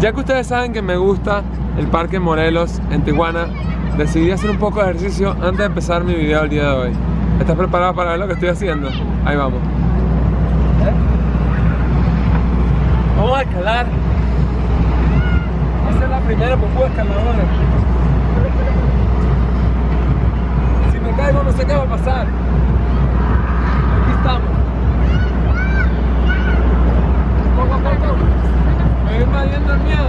Ya que ustedes saben que me gusta el Parque Morelos en Tijuana, decidí hacer un poco de ejercicio antes de empezar mi video el día de hoy. ¿Estás preparado para ver lo que estoy haciendo? Ahí vamos. Vamos a escalar. Esa es la primera popó escaladora. Si me caigo no sé qué va a pasar. Aquí estamos. Poco a poco me voy invadiendo el miedo.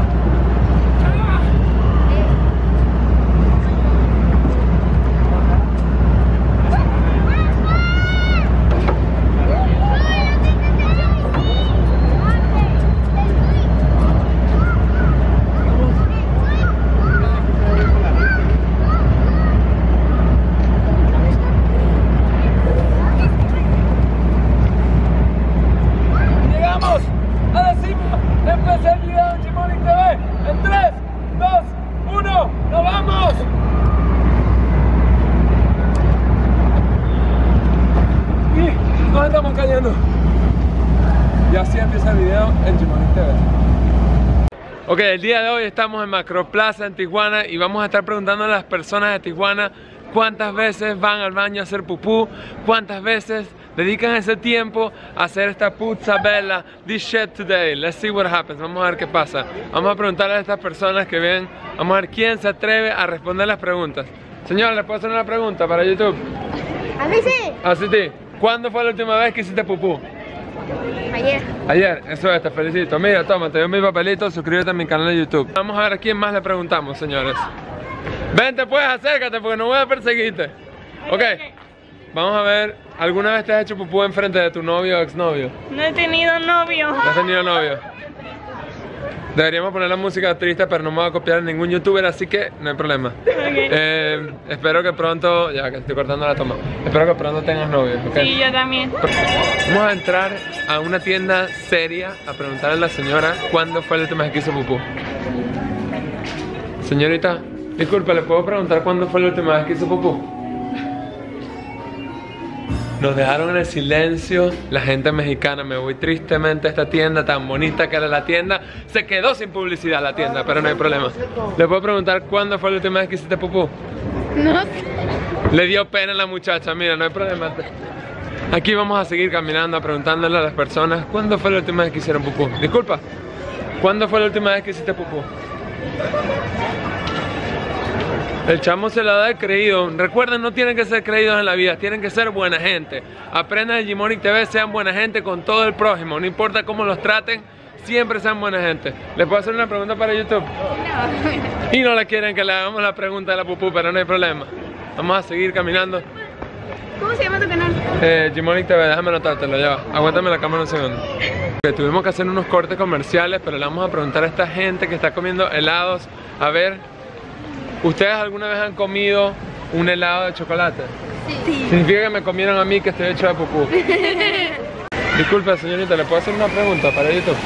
Y así empieza el video en Gmonic TV. Ok, el día de hoy estamos en Macroplaza en Tijuana y vamos a estar preguntando a las personas de Tijuana cuántas veces van al baño a hacer pupú, cuántas veces dedican ese tiempo a hacer esta puzza bella, this shit today. Let's see what happens. Vamos a ver qué pasa. Vamos a preguntarle a estas personas que ven, vamos a ver quién se atreve a responder las preguntas. Señor, ¿le puedo hacer una pregunta para YouTube? A mí sí. Así sí. ¿Cuándo fue la última vez que hiciste pupú? Ayer. Ayer, eso es, te felicito. Mira, toma, te doy mi papelito, suscríbete a mi canal de YouTube. Vamos a ver a quién más le preguntamos, señores. Vente pues, acércate porque no voy a perseguirte. Ok, vamos a ver, ¿alguna vez te has hecho pupú enfrente de tu novio o exnovio? No he tenido novio. ¿No has tenido novio? Deberíamos poner la música triste, pero no me voy a copiar a ningún youtuber, así que no hay problema. Okay. Espero que pronto, ya que estoy cortando la toma, espero que pronto tengas novio, ¿okay? Sí, yo también. Vamos a entrar a una tienda seria a preguntarle a la señora cuándo fue la última vez que hizo pupú. Señorita, disculpe, ¿le puedo preguntar cuándo fue la última vez que hizo pupú? Nos dejaron en el silencio la gente mexicana. Me voy tristemente a esta tienda tan bonita que era la tienda. Se quedó sin publicidad la tienda, pero no hay problema. ¿Le puedo preguntar cuándo fue la última vez que hiciste pupú? No sé. Le dio pena a la muchacha, mira, no hay problema. Aquí vamos a seguir caminando, preguntándole a las personas cuándo fue la última vez que hicieron pupú. Disculpa, ¿cuándo fue la última vez que hiciste pupú? El chamo se la da de creído. Recuerden, no tienen que ser creídos en la vida, tienen que ser buena gente. Aprendan de Gmonic TV, sean buena gente con todo el prójimo. No importa cómo los traten, siempre sean buena gente. ¿Les puedo hacer una pregunta para YouTube? No. Y no le quieren que le hagamos la pregunta de la pupú, pero no hay problema. Vamos a seguir caminando. ¿Cómo se llama tu canal? Gmonic TV, déjame anotártelo, ya va. Aguántame la cámara un segundo. Tuvimos que hacer unos cortes comerciales, pero le vamos a preguntar a esta gente que está comiendo helados. A ver, ¿ustedes alguna vez han comido un helado de chocolate? Sí. Significa que me comieron a mí que estoy hecho de pupú. Disculpe, señorita, ¿le puedo hacer una pregunta para YouTube?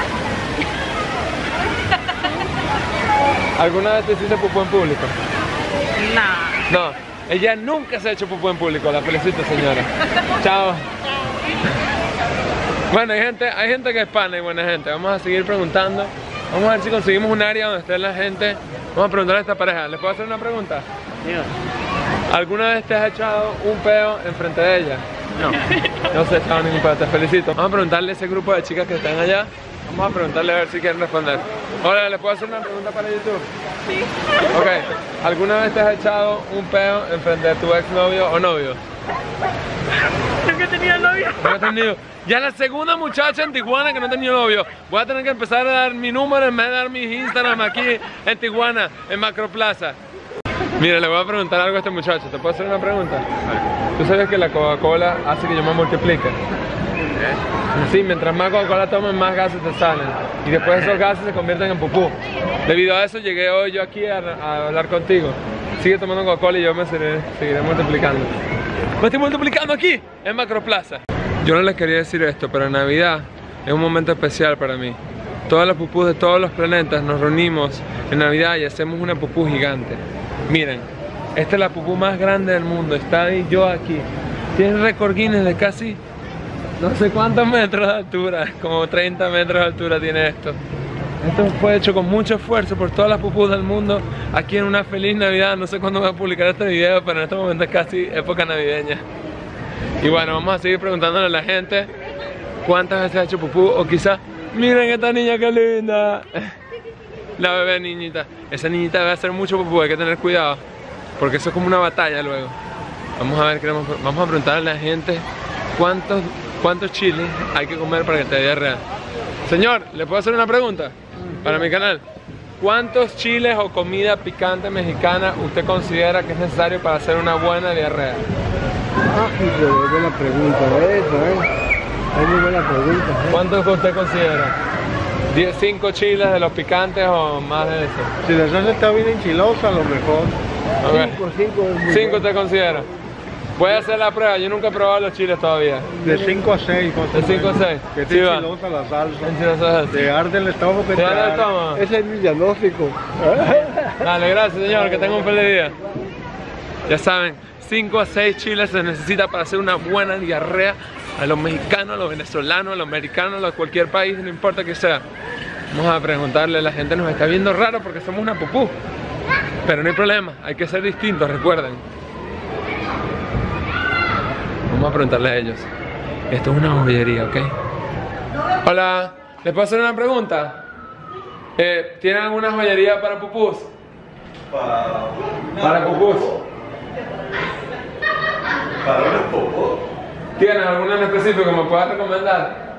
¿Alguna vez te hiciste pupú en público? No. No, ella nunca se ha hecho pupú en público. La felicito, señora. Chao. Bueno, hay gente que es pana y buena gente. Vamos a seguir preguntando. Vamos a ver si conseguimos un área donde esté la gente. Vamos a preguntarle a esta pareja. ¿Les puedo hacer una pregunta? Sí. ¿Alguna vez te has echado un peo enfrente de ella? No. No se ha echado ningún peo, te felicito. Vamos a preguntarle a ese grupo de chicas que están allá. Vamos a preguntarle a ver si quieren responder. Hola, ¿les puedo hacer una pregunta para YouTube? Sí. Ok, ¿alguna vez te has echado un peo enfrente de tu exnovio o novio? Nunca he tenido novio. No he tenido. Ya la segunda muchacha en Tijuana que no ha tenido novio. Voy a tener que empezar a dar mi número en vez de dar mi Instagram aquí en Tijuana, en Macroplaza. Mira, le voy a preguntar algo a este muchacho. ¿Te puedo hacer una pregunta? ¿Tú sabes que la Coca-Cola hace que yo me multiplique? Sí, mientras más Coca-Cola tomes, más gases te salen. Y después esos gases se convierten en pupú. Debido a eso llegué hoy yo aquí a hablar contigo. Sigue tomando Coca-Cola y yo me seguiré multiplicando. Me estoy multiplicando aquí, en Macroplaza. Yo no les quería decir esto, pero Navidad es un momento especial para mí. Todas las pupús de todos los planetas nos reunimos en Navidad y hacemos una pupú gigante. Miren, esta es la pupú más grande del mundo. Está ahí, yo aquí. Tiene récord Guinness de casi no sé cuántos metros de altura. Como 30 metros de altura tiene esto. Esto fue hecho con mucho esfuerzo por todas las pupus del mundo aquí en una feliz Navidad. No sé cuándo voy a publicar este video, pero en este momento es casi época navideña. Y bueno, vamos a seguir preguntándole a la gente cuántas veces ha hecho pupú, o quizás, miren esta niña que linda. La bebé niñita. Esa niñita debe hacer mucho pupú, hay que tener cuidado, porque eso es como una batalla luego. Vamos a ver, vamos a preguntarle a la gente cuántos chiles hay que comer para que te dé diarrea. Señor, ¿le puedo hacer una pregunta para mi canal? ¿Cuántos chiles o comida picante mexicana usted considera que es necesario para hacer una buena diarrea? Ah, es buena pregunta eso, es muy buena pregunta. ¿Cuántos usted considera? ¿5 chiles de los picantes o más de eso? Si la salsa está bien enchilosa, a lo mejor. Okay. 5 ¿5 usted considera? Voy a hacer la prueba, yo nunca he probado los chiles todavía. De 5 a 6. ¿De 5 a 6? Que Sí, va. enchilosa la salsa. Enchilosa. Te arde el estómago. ¿Te arde el estómago? Ese es mi diagnóstico. Dale, gracias señor, que tenga un feliz día. Ya saben, 5 a 6 chiles se necesita para hacer una buena diarrea. A los mexicanos, a los venezolanos, a los americanos, a cualquier país, no importa que sea. Vamos a preguntarle, la gente nos está viendo raro porque somos una pupú. Pero no hay problema, hay que ser distintos, recuerden. Vamos a preguntarle a ellos. Esto es una joyería, ¿ok? Hola, ¿les puedo hacer una pregunta? ¿Tienen alguna joyería para pupús? Para pupús. ¿Para una popó? ¿Tienen alguna en específico que me puedas recomendar?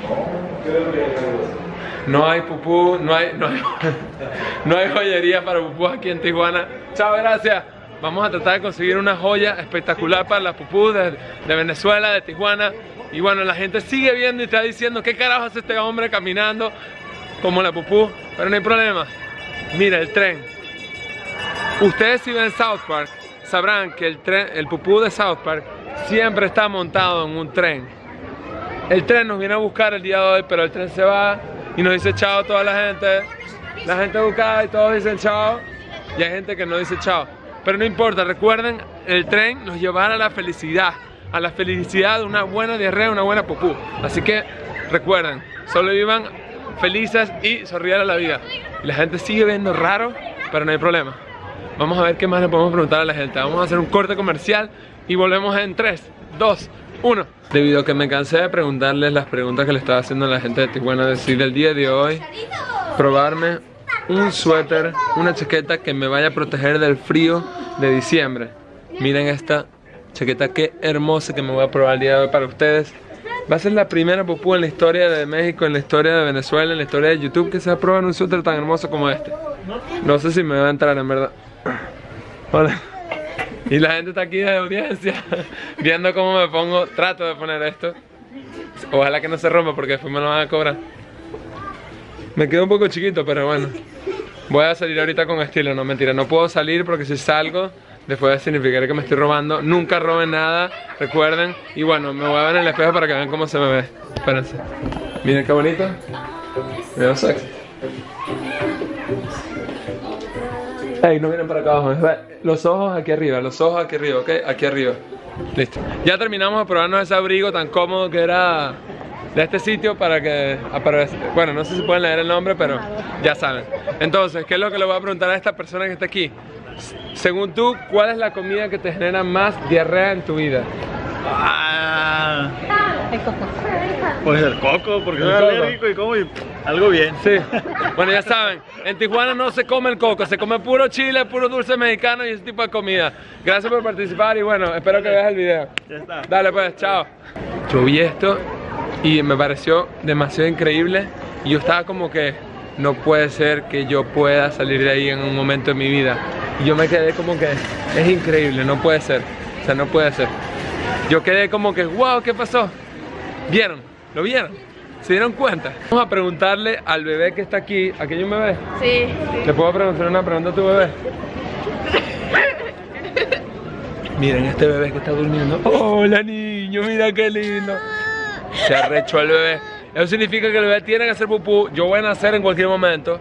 No hay pupú, no hay joyería para pupús aquí en Tijuana. Chao, gracias. Vamos a tratar de conseguir una joya espectacular para las pupús de Venezuela, de Tijuana. Y bueno, la gente sigue viendo y está diciendo ¿qué carajo hace este hombre caminando como la pupú? Pero no hay problema. Mira el tren. Ustedes si ven South Park sabrán que el pupú de South Park siempre está montado en un tren. El tren nos viene a buscar el día de hoy, pero el tren se va y nos dice chao a toda la gente. La gente busca y todos dicen chao. Y hay gente que no dice chao. Pero no importa, recuerden, el tren nos llevará a la felicidad de una buena diarrea, una buena pupú. Así que recuerden, solo vivan felices y sonrían a la vida. Y la gente sigue viendo raro, pero no hay problema. Vamos a ver qué más le podemos preguntar a la gente. Vamos a hacer un corte comercial y volvemos en 3, 2, 1. Debido a que me cansé de preguntarles las preguntas que le estaba haciendo a la gente de Tijuana, decidí el día de hoy probarme un suéter, una chaqueta que me vaya a proteger del frío de diciembre. Miren esta chaqueta, qué hermosa que me voy a probar el día de hoy para ustedes. Va a ser la primera pupú en la historia de México, en la historia de Venezuela, en la historia de YouTube que se va a probar un suéter tan hermoso como este. No sé si me va a entrar en verdad. Hola. Y la gente está aquí de audiencia viendo cómo me pongo. Trato de poner esto. Ojalá que no se rompa porque después me lo van a cobrar. Me quedo un poco chiquito, pero bueno. Voy a salir ahorita con estilo, no mentira. No puedo salir porque si salgo después significaría que me estoy robando. Nunca roben nada, recuerden. Y bueno, me voy a ver en el espejo para que vean cómo se me ve. Espérense. Miren qué bonito. Miren sexy. Ey, no miren para acá abajo. Los ojos aquí arriba, ¿ok? Aquí arriba. Listo. Ya terminamos de probarnos ese abrigo tan cómodo que era de este sitio para que aparezca. Bueno, no sé si pueden leer el nombre, pero ya saben. Entonces, ¿qué es lo que le voy a preguntar a esta persona que está aquí? Según tú, ¿cuál es la comida que te genera más diarrea en tu vida? El coco. Pues el coco, porque El soy coco. alérgico y como algo bien. Sí. Bueno, ya saben, en Tijuana no se come el coco, se come puro chile, puro dulce mexicano y ese tipo de comida. Gracias por participar y bueno, espero que veas el video. Ya está. Dale pues, chao. Yo vi esto y me pareció demasiado increíble y yo estaba como que no puede ser que yo pueda salir de ahí en un momento de mi vida. Y yo me quedé como que es increíble, no puede ser, o sea, no puede ser. Yo quedé como que, wow, ¿qué pasó? ¿Vieron? ¿Lo vieron? ¿Se dieron cuenta? Vamos a preguntarle al bebé que está aquí. ¿Aquí hay un bebé? Sí, ¿Le puedo preguntar una pregunta a tu bebé? Miren este bebé que está durmiendo. Hola niño, mira qué lindo. Se arrechó el bebé. Eso significa que el bebé tiene que hacer pupú. Yo voy a nacer en cualquier momento.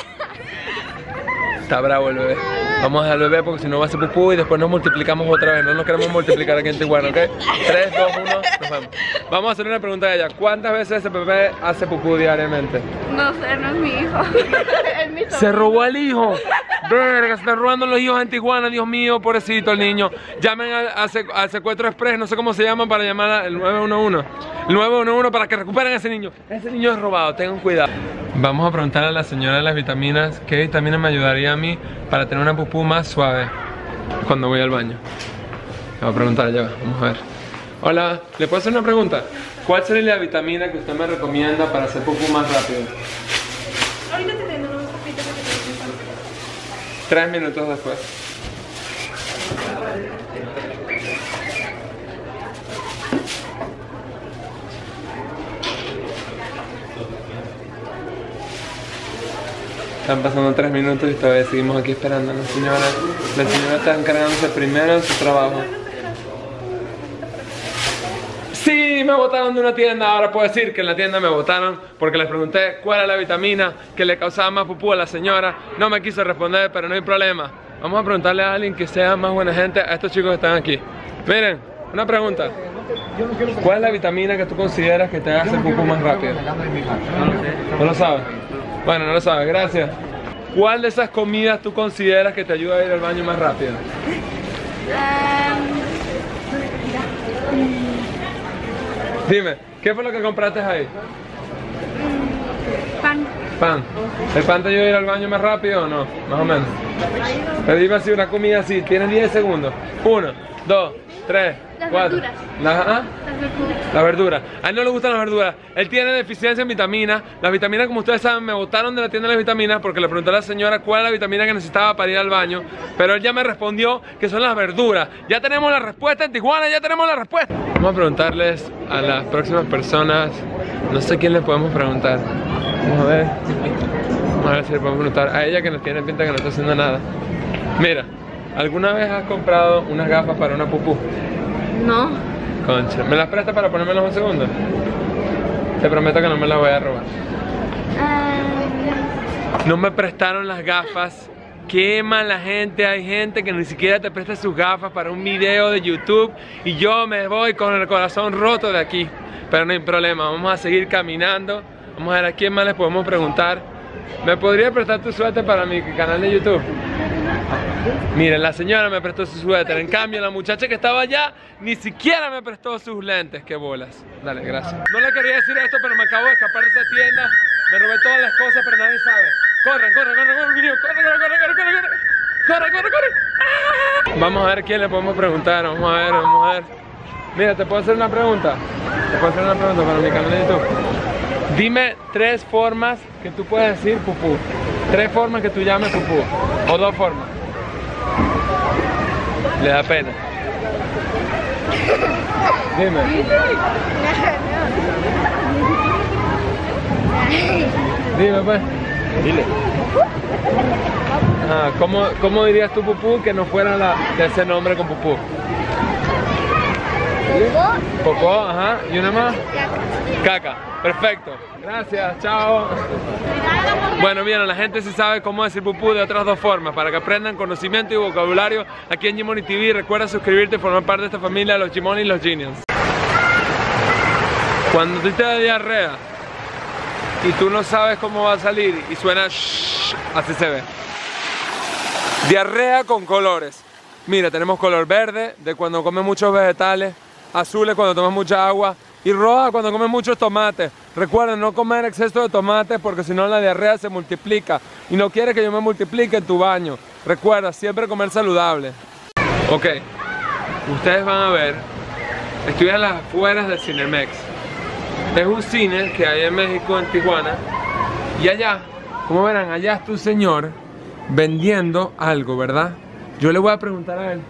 Está bravo el bebé. Vamos a dejar al bebé porque si no va a hacer pupú y después nos multiplicamos otra vez. No nos queremos multiplicar aquí en Tijuana, ¿ok? 3, 2, 1. nos vemos. Vamos a hacer una pregunta de ella. ¿Cuántas veces ese bebé hace pupú diariamente? No sé, no es mi hijo. Es mi Se robó al hijo. Verga, se están robando los hijos en Tijuana, Dios mío, pobrecito el niño. Llamen al secuestro express, no sé cómo se llama, para llamar al 911. El 911 para que recuperen a ese niño. Ese niño es robado, tengan cuidado. Vamos a preguntarle a la señora de las vitaminas qué vitaminas me ayudaría a mí para tener una pupú más suave cuando voy al baño. Le voy a preguntar, ya va, vamos a ver. Hola, ¿le puedo hacer una pregunta? ¿Cuál sería la vitamina que usted me recomienda para hacer pupú más rápido? Ahorita te tengo unos papitos que te 3 minutos después. Están pasando 3 minutos y todavía seguimos aquí esperando a la señora. La señora está encargándose primero de su trabajo. Sí, me botaron de una tienda. Ahora puedo decir que en la tienda me botaron porque les pregunté cuál era la vitamina que le causaba más pupú a la señora. No me quiso responder, pero no hay problema. Vamos a preguntarle a alguien que sea más buena gente a estos chicos que están aquí. Miren, una pregunta. ¿Cuál es la vitamina que tú consideras que te hace el pupú más rápido? ¿No lo sabes? Bueno, no lo sabes, gracias. ¿Cuál de esas comidas tú consideras que te ayuda a ir al baño más rápido? Dime, ¿qué fue lo que compraste ahí? Pan. Pan. ¿El pan te ayuda a ir al baño más rápido o no? Más o menos. Pero dime así una comida así, tienes 10 segundos. 1, 2, 3, Las 4. verduras. Las Las verduras. La verdura. A él no le gustan las verduras. Él tiene deficiencia en vitaminas. Las vitaminas, como ustedes saben, me botaron de la tienda de las vitaminas porque le pregunté a la señora cuál es la vitamina que necesitaba para ir al baño. Pero él ya me respondió que son las verduras. Ya tenemos la respuesta en Tijuana, ya tenemos la respuesta. Vamos a preguntarles a las próximas personas. No sé quién le podemos preguntar. Vamos a ver. Vamos a ver si le podemos preguntar a ella, que nos tiene pinta que no está haciendo nada. Mira, ¿alguna vez has comprado unas gafas para una pupú? No. Concha, ¿me las prestas para ponérmelas un segundo? Te prometo que no me las voy a robar. No me prestaron las gafas. Qué mala gente, hay gente que ni siquiera te presta sus gafas para un video de YouTube y yo me voy con el corazón roto de aquí. Pero no hay problema, vamos a seguir caminando. Vamos a ver a quién más les podemos preguntar. ¿Me podría prestar tu suéter para mi canal de YouTube? Miren, la señora me prestó su suéter. En cambio, la muchacha que estaba allá ni siquiera me prestó sus lentes. ¡Qué bolas! Dale, gracias. No le quería decir esto, pero me acabo de escapar de esa tienda. Me robé todas las cosas, pero nadie sabe. ¡Corran, corran, corran, corran, niños! ¡Corran, corran, corran, corran, corran! ¡Corran, corran, corran! ¡Ah! Vamos a ver quién le podemos preguntar. Vamos a ver, vamos a ver. Mira, ¿te puedo hacer una pregunta? ¿Te puedo hacer una pregunta para mi canal de YouTube? Dime 3 formas que tú puedes decir pupú. 3 formas que tú llames pupú. O 2 formas. Le da pena. Dime. Dime pues. Dile. Ah, ¿cómo dirías tú pupú que no fuera de ese nombre con pupú? Popó, ajá. ¿Y una más? Caca. Perfecto. Gracias, chao. Bueno, bien, la gente sí sabe cómo decir pupú de otras 2 formas, para que aprendan conocimiento y vocabulario aquí en Gmoney TV. Recuerda suscribirte y formar parte de esta familia de los Gmoney y los Genius. Cuando tú te da diarrea y tú no sabes cómo va a salir y suena shh, así se ve. Diarrea con colores. Mira, tenemos color verde de cuando comes muchos vegetales, azules cuando tomas mucha agua y roja cuando comes muchos tomates. Recuerden no comer exceso de tomates porque si no la diarrea se multiplica y no quieres que yo me multiplique en tu baño. Recuerda siempre comer saludable. Ok, ustedes van a ver, estoy a las afueras del Cinemex. Es un cine que hay en México, en Tijuana, y allá, como verán, allá está un señor vendiendo algo, ¿verdad? Yo le voy a preguntar a él.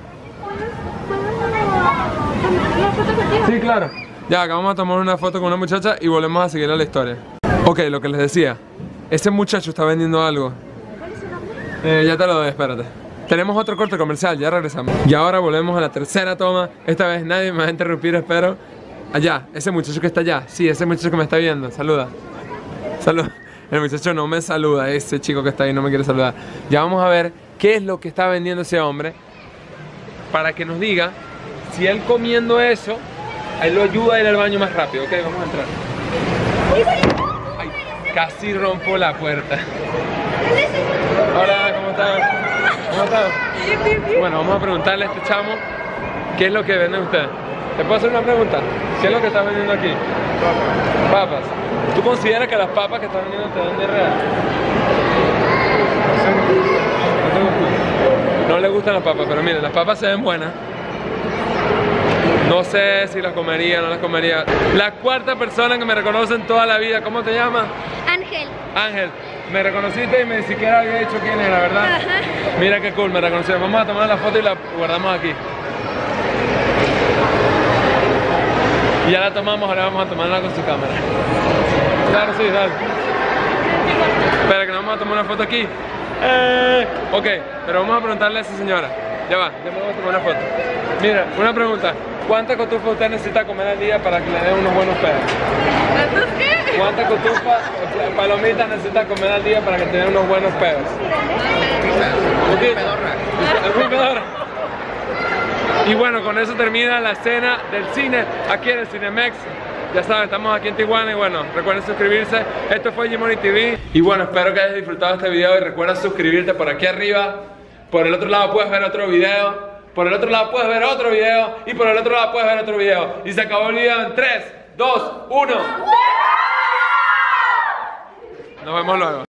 Sí, claro. Ya, acá vamos a tomar una foto con una muchacha y volvemos a seguir la historia. Ok, lo que les decía. Ese muchacho está vendiendo algo. Ya te lo doy, espérate. Tenemos otro corte comercial, ya regresamos. Y ahora volvemos a la tercera toma. Esta vez nadie me va a interrumpir, espero. Allá, ese muchacho que está allá. Sí, ese muchacho que me está viendo. Saluda. Saluda. El muchacho no me saluda. Ese chico que está ahí no me quiere saludar. Ya vamos a ver qué es lo que está vendiendo ese hombre, para que nos diga si él comiendo eso Él lo ayuda a ir al baño más rápido, ok, vamos a entrar. Ay, casi rompo la puerta. Hola, ¿cómo estás? ¿Cómo estás? Bueno, vamos a preguntarle a este chamo qué es lo que vende usted. ¿Te puedo hacer una pregunta? ¿Qué es lo que está vendiendo aquí? Papas. ¿Tú consideras que las papas que están vendiendo te venden real? No le gustan las papas, pero miren, las papas se ven buenas. No sé si las comería o no las comería. La cuarta persona que me reconoce en toda la vida, ¿cómo te llamas? Ángel. Ángel, me reconociste y ni siquiera había dicho quién era, ¿verdad? Ajá. Mira qué cool, me reconocieron. Vamos a tomar la foto y la guardamos aquí. Y ya la tomamos, ahora vamos a tomarla con su cámara. Claro, sí, dale. Espera, que nos vamos a tomar una foto aquí. Ok, pero vamos a preguntarle a esa señora. Ya va, ya me voy a tomar una foto. Mira, una pregunta. ¿Cuánta cotufa usted necesita comer al día para que le den unos buenos pedos? ¿Cuántos qué? ¿Cuánta cotufa, palomitas necesita comer al día para que te den unos buenos pedos? Muy pedorra. Y bueno, con eso termina la escena del cine aquí en el Cinemex. Ya saben, estamos aquí en Tijuana y bueno, recuerden suscribirse. Esto fue G-Money TV. Y bueno, espero que hayas disfrutado este video y recuerda suscribirte por aquí arriba. Por el otro lado puedes ver otro video. Por el otro lado puedes ver otro video. Y por el otro lado puedes ver otro video. Y se acabó el video en 3, 2, 1. Nos vemos luego.